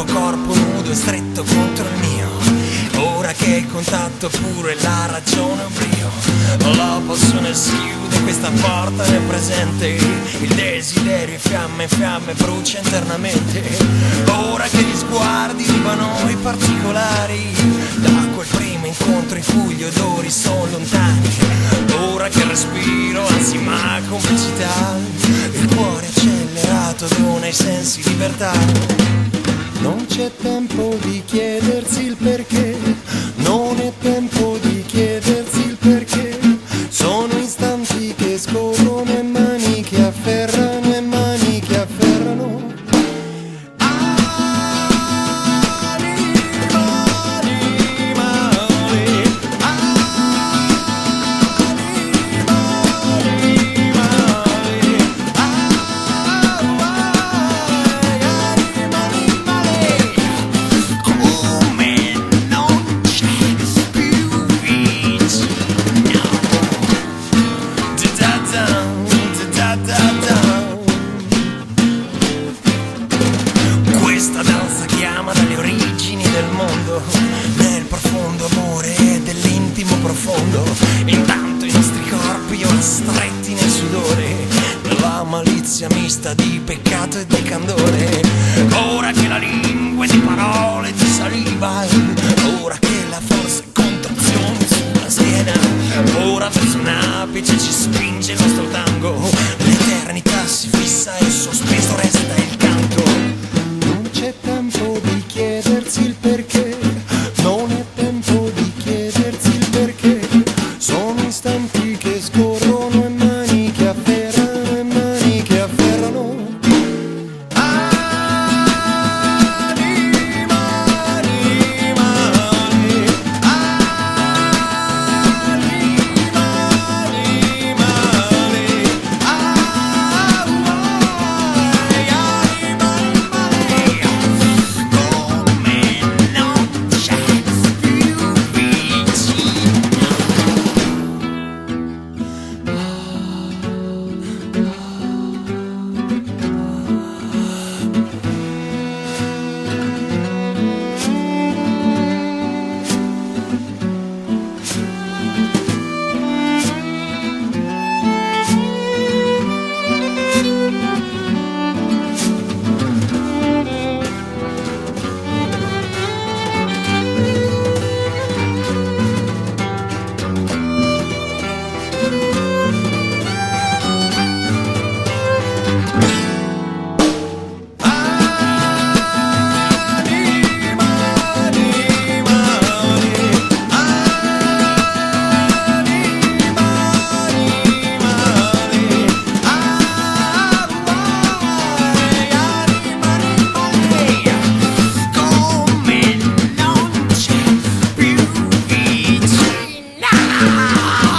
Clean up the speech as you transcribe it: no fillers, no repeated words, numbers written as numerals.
tuo corpo nudo e stretto contro il mio. Ora che hai contatto pure la ragione brio, la passione schiude questa porta nel presente, il desiderio fiamme, fiamme brucia internamente. Ora che gli sguardi rubano i particolari da quel primo incontro in cui gli odori sono lontani, ora che il respiro anzi ma complicità, il cuore accelerato dona ai sensi libertà. Non c'è tempo di chiedersi il perché, non è tempo di chiedersi il perché. Sono istanti che scorrono e mani che afferrano e mani che afferrano. Questa danza chiama dalle origini del mondo, nel profondo amore dell'intimo profondo. Intanto i nostri corpi ora stretti nel sudore, nella malizia mista di peccato e di candore. Ora che la lingua è di parole e di saliva, ora che la forza è contrazione sulla schiena, ora verso un apice ci spinge il nostro tango. L'eternità si fissa e sospeso resta il canto. Non c'è tempo di chiedersi il perché, non è tempo di chiedersi il perché. Sono istanti che scorrono e mani che afferrano e mani che afferrano. Ah!